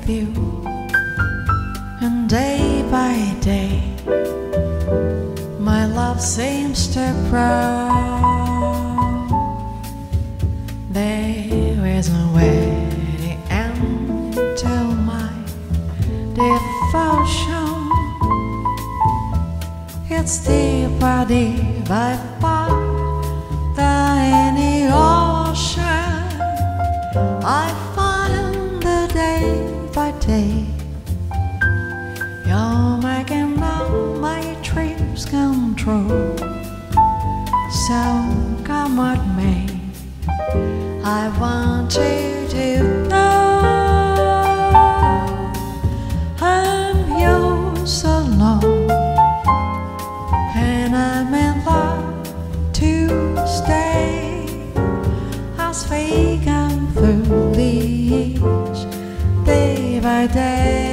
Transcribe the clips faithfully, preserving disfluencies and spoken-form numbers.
with you, and day by day my love seems to grow. There is no way to end to my devotion. It's deeper, deep by far than any ocean. I find the day by day you're making all my dreams come true. So come what may, I want you to know I'm yours alone, and I'm in love to stay as we go through these day by day.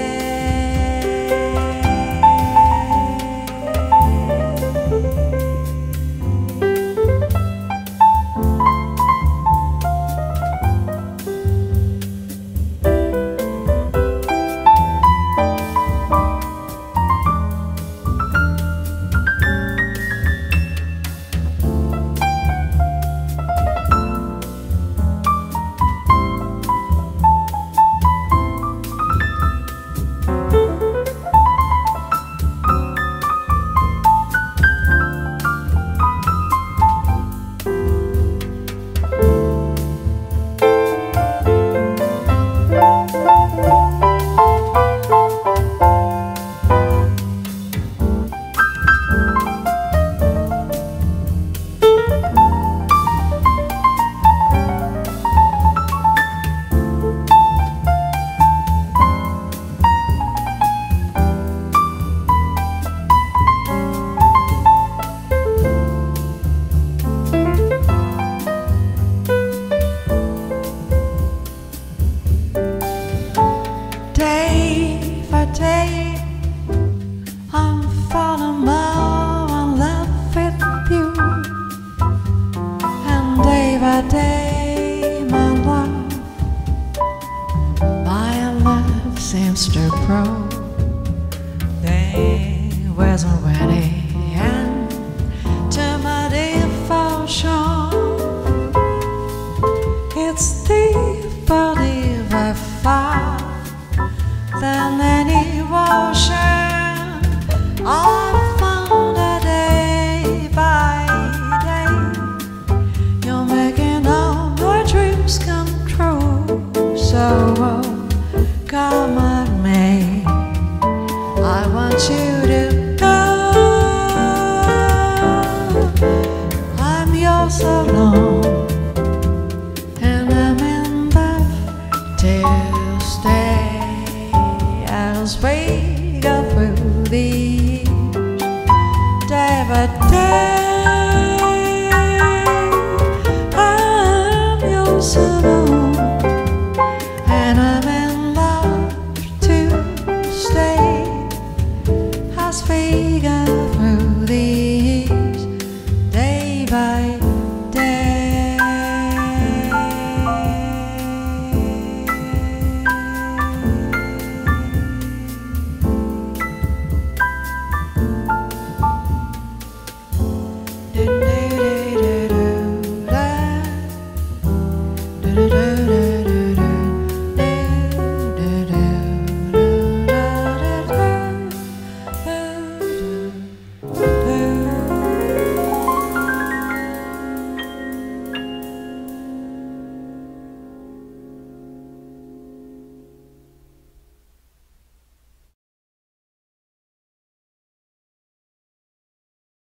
Day by day, I'm falling more in love with you, and day by day, my love, my love seems to grow. There wasn't ready end to my devotion. It's deeper, deeper far than any ocean. I found a day by day you're making all my dreams come true. So oh, come on, May, I want you